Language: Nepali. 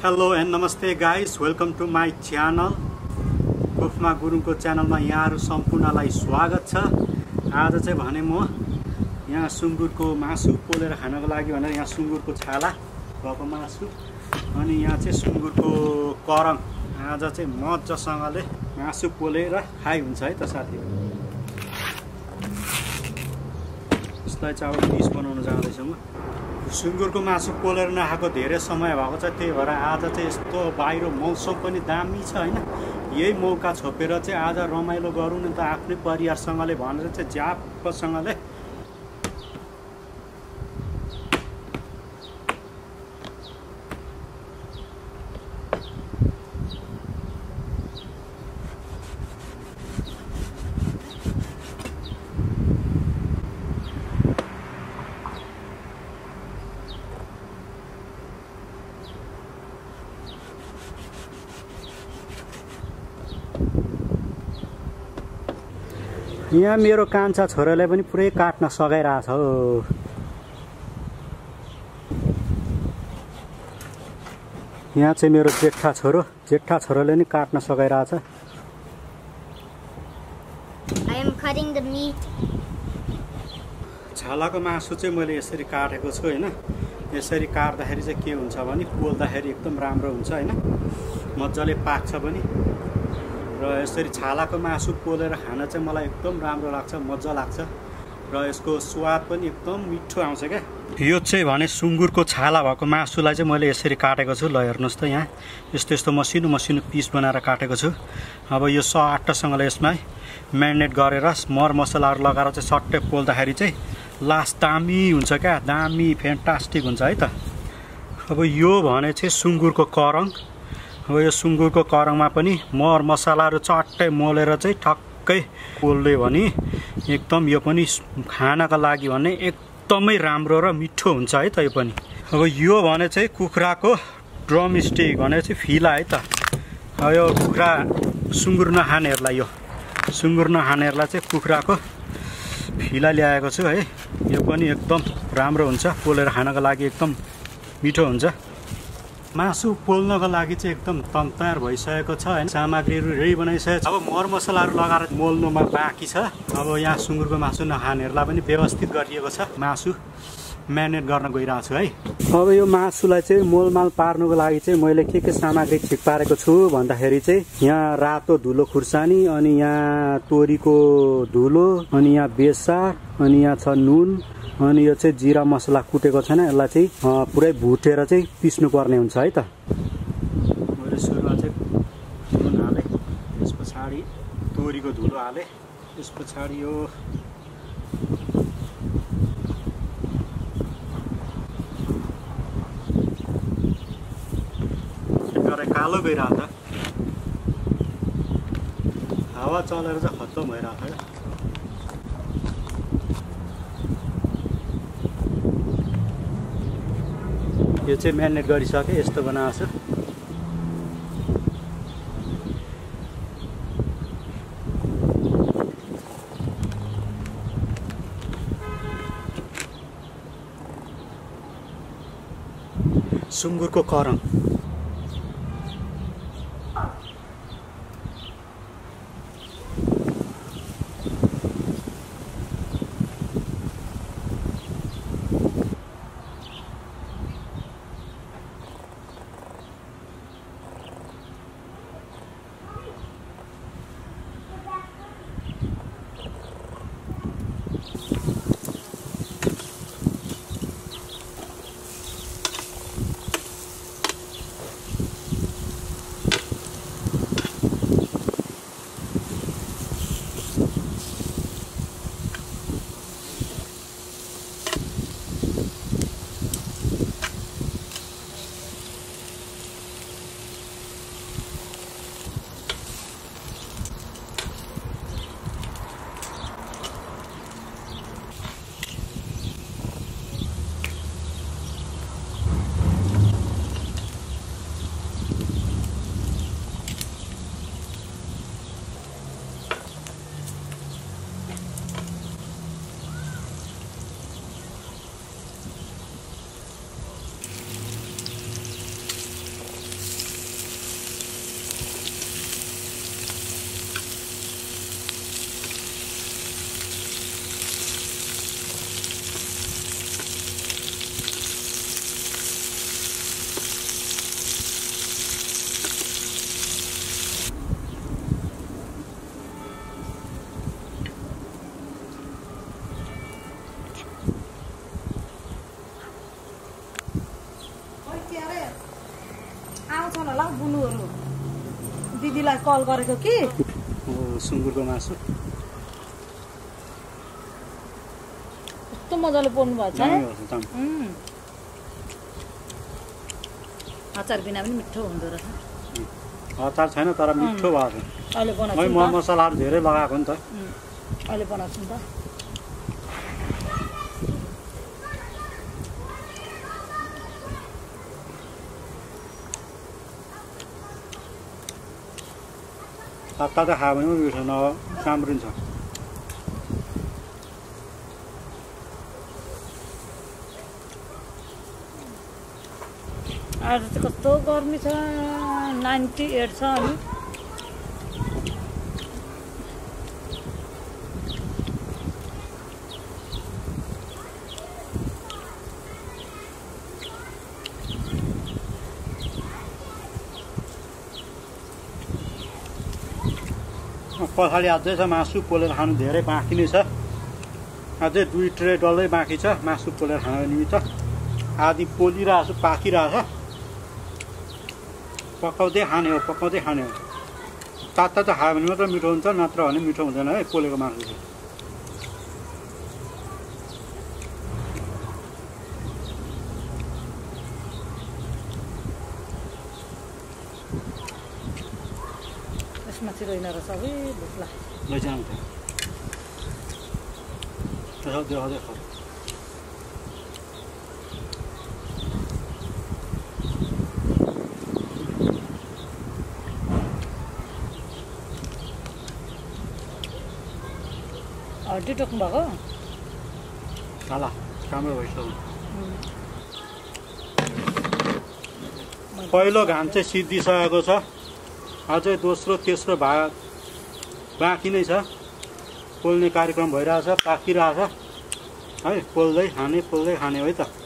Hello and namaste guys, welcome to my channel. कोफमा गुरुङको च्यानलमा यहाँहरु सम्पूर्णलाई स्वागत छ। आज चाहिँ भने म यहाँ सुँगुरको मासु पोलेर खानको लागि भनेर यहाँ सुँगुरको छाला भएको मासु अनि यहाँ चाहिँ सुँगुरको करङ आज चाहिँ मज्जासँगले मासु पोलेर खाइ हुन्छ है त साथीहरु। यसलाई चाहिँ अब डिस बनाउन जाँदैछ म। सुँगुरको मासु पोलेर नखाएको धेरै समय भएको छ, त्यही भएर आज चाहिँ यस्तो बाहिर मौसम पनि दामी छ हैन। यही मौका छोपेर चाहिँ आज रमाइलो गरौँ न त आफ्नै परिवारसँगले भनेर चाहिँ ज्यापसँगले यहाँ मेरो कान्छा छोराले पनि पुरै काट्न सघाइरहेछ हो। यहाँ चाहिँ मेरो जेठा छोरोले नि काट्न सघाइरहेछ। I am cutting the meat. छालाको मासु चाहिँ मैले यसरी काटेको छु हैन। यसरी काट्दाखेरि चाहिँ के हुन्छ भने पोल्दाखेरि एकदम राम्रो हुन्छ हैन, मज्जाले पाक्छ पनि। र यसरी छालाको मासु पोलेर खान चाहिँ मलाई एकदम राम्रो लाग्छ, मज्जा लाग्छ र यसको स्वाद पनि एकदम मिठो आउँछ क्या। यो चाहिँ भने सुँगुरको छाला भएको मासुलाई चाहिँ मैले यसरी काटेको छु। ल हेर्नुस् त यहाँ यस्तो यस्तो मसिनो मसिनो पिस बनाएर काटेको छु। अब यो सट्टसँगले यसमा म्यारिनेट गरेर मरमसलाहरू लगाएर चाहिँ सट्टै पोल्दाखेरि चाहिँ लास्ट दामी हुन्छ क्या, दामी फ्यान्टास्टिक हुन्छ है त। अब यो भने चाहिँ सुँगुरको करङ। अब यो सुँगुरको करङमा पनि मर मसलाहरू चट्टै मोलेर चाहिँ ठक्कै पोल्यो भने एकदम यो पनि खानका लागि भने एकदमै राम्रो र मिठो हुन्छ है त। यो पनि अब यो भने चाहिँ कुखुराको ड्रमस्टिक भने चाहिँ फिला है त। अब यो कुखुरा सुँगुर नखानेहरूलाई चाहिँ कुखुराको फिला ल्याएको छु है। यो पनि एकदम राम्रो हुन्छ, पोलेर खानका लागि एकदम मिठो हुन्छ। मासु पोल्नको लागि चाहिँ एकदम तयार भइसकेको छ हैन, सामग्रीहरू रेडी बनाइसकेको छ। अब मरमसलाहरू लगाएर मोल्नुमा बाँकी छ। अब यहाँ सुँगुरको मासु नखानेहरूलाई पनि व्यवस्थित गरिएको छ। मासु म्यारिनेट गर्न गइरहेको छु है। अब यो मासुलाई चाहिँ मोलमाल पार्नुको लागि चाहिँ मैले के सामग्री ठिक पारेको छु भन्दाखेरि चाहिँ यहाँ रातो धुलो खुर्सानी, अनि यहाँ तोरीको धुलो, अनि यहाँ बेसार, अनि यहाँ छ नुन, अनि यो चाहिँ जिरा मसला कुटेको छैन, यसलाई चाहिँ पुरै भुटेर चाहिँ पिस्नु पर्ने हुन्छ है त। मैले सुरुमा चाहिँ नुन हालेँ, त्यस पछाडि तोरीको धुलो हालेँ, त्यस पछाडि यो कालो गइरहेको छ, हावा चलेर चाहिँ खत्तम भइरहेको छ। यो चाहिँ म्यारिनेट गरिसकेँ, यस्तो बनाएको छु। सुँगुरको करङ आउँछन् होला बुनुहरू दिदीलाई कल गरेको कि सुँगुरको मासु कस्तो मजाले पोल्नु भएको छ अचार बिना पनि मिठो हुँदो रहेछ अचार छैन तर मिठो भएको छ अहिले बनाउँछु मै मसलाहरू धेरै लगाएको नि त अहिले बनाउँछु नि त तातो खायो भने पनि मिठो न राम्रो छ आज चाहिँ कस्तो गर्मी छ 98 छ अनि पछाडि अझै छ मासु पोलेर खानु धेरै बाँकी नै छ अझै 2 ट्रे डल्लै बाँकी छ मासु पोलेर खानु निमित्त आदि पोलिरहेको छु पाकिरहेको छ पकाउँदै खाने हो तातो खायो भने मात्र मिठो हुन्छ नत्र भने मिठो हुँदैन है पोलेको मासु चाहिँ यसमा चाहिँ रहेन रहेछ सबै भुक्ला लैजाउँ त देखाउँदै खाऊ हड्डी टोक्नु भएको ल राम्रो भइसक्यो पहिलो घाम चाहिँ सिद्धिसकेको छ अझै दोस्रो तेस्रो भाग बाँकी नै छ पोल्ने कार्यक्रम भइरहेछ पाकिरहेछ है पोल्दै खाने है त